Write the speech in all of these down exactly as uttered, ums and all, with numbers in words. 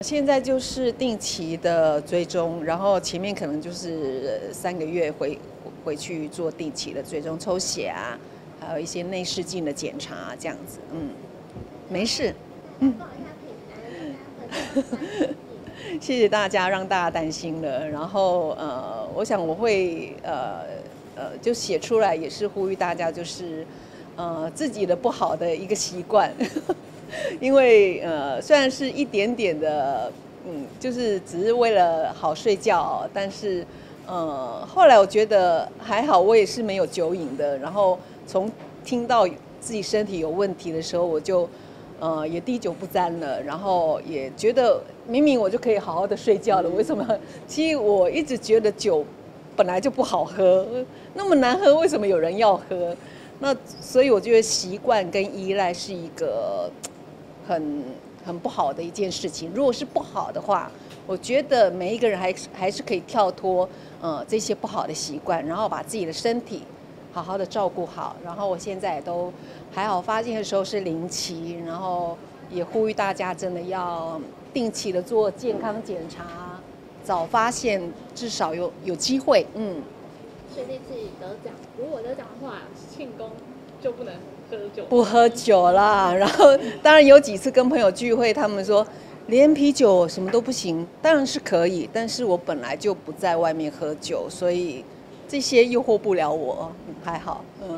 现在就是定期的追踪，然后前面可能就是三个月回回去做定期的追踪，抽血啊，还有一些内视镜的检查这样子。嗯，没事。嗯。谢谢大家，让大家担心了。然后呃，我想我会呃呃，就写出来也是呼吁大家，就是呃自己的不好的一个习惯。因为呃，虽然是一点点的，嗯，就是只是为了好睡觉，但是呃，后来我觉得还好，我也是没有酒瘾的。然后从听到自己身体有问题的时候，我就呃也滴酒不沾了。然后也觉得明明我就可以好好的睡觉了，为什么？其实我一直觉得酒本来就不好喝，那么难喝，为什么有人要喝？那所以我觉得习惯跟依赖是一个很很不好的一件事情。如果是不好的话，我觉得每一个人还是还是可以跳脱呃这些不好的习惯，然后把自己的身体好好的照顾好。然后我现在也都还好，发现的时候是零期，然后也呼吁大家真的要定期的做健康检查，早发现至少有有机会。嗯。 所以这次得奖，如果得奖的话，庆功就不能喝酒。 不喝酒啦，然后当然有几次跟朋友聚会，他们说连啤酒什么都不行，当然是可以，但是我本来就不在外面喝酒，所以这些诱惑不了我，嗯、还好，嗯。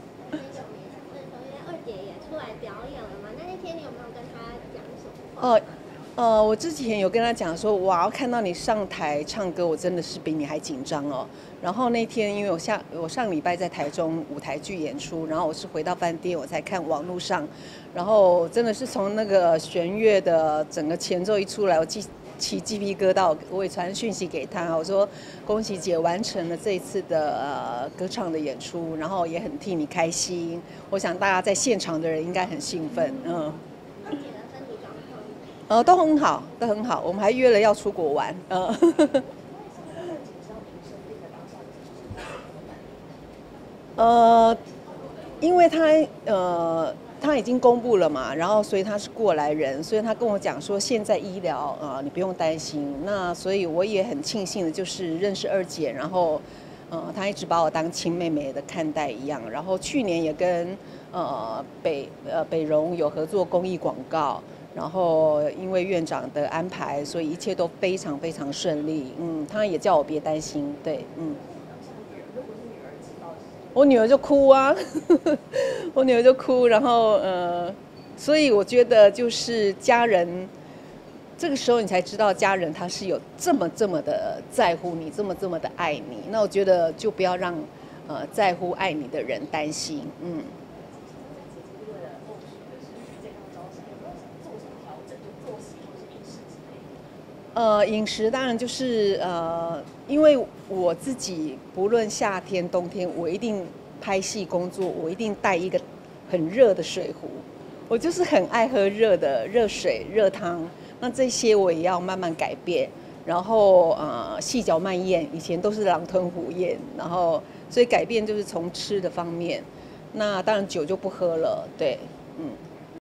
二姐也出来表演了嘛？那那天你有没有跟她讲什么？ 哦。呃，我之前有跟他讲说，哇，看到你上台唱歌，我真的是比你还紧张哦。然后那天，因为我下我上礼拜在台中舞台剧演出，然后我是回到饭店我才看网络上，然后真的是从那个弦乐的整个前奏一出来，我起起鸡皮疙瘩，我也传讯息给他，我说恭喜姐完成了这一次的呃歌唱的演出，然后也很替你开心。我想大家在现场的人应该很兴奋，嗯。呃，都很好，都很好。我们还约了要出国玩，呃。呃，因为他呃他已经公布了嘛，然后所以他是过来人，所以他跟我讲说现在医疗呃你不用担心。那所以我也很庆幸的就是认识二姐，然后呃她一直把我当亲妹妹的看待一样。然后去年也跟呃北呃北荣有合作公益广告。然后因为院长的安排，所以一切都非常非常顺利。嗯，他也叫我别担心，对，嗯。我女儿就哭啊，我女儿就哭，然后呃，所以我觉得就是家人，这个时候你才知道家人他是有这么这么的在乎你，这么这么的爱你。那我觉得就不要让呃在乎爱你的人担心，嗯。呃，饮食当然就是呃，因为我自己不论夏天冬天，我一定拍戏工作，我一定带一个很热的水壶。我就是很爱喝热的热水、热汤。那这些我也要慢慢改变。然后呃，细嚼慢咽，以前都是狼吞虎咽，然后所以改变就是从吃的方面。那当然酒就不喝了，对，嗯。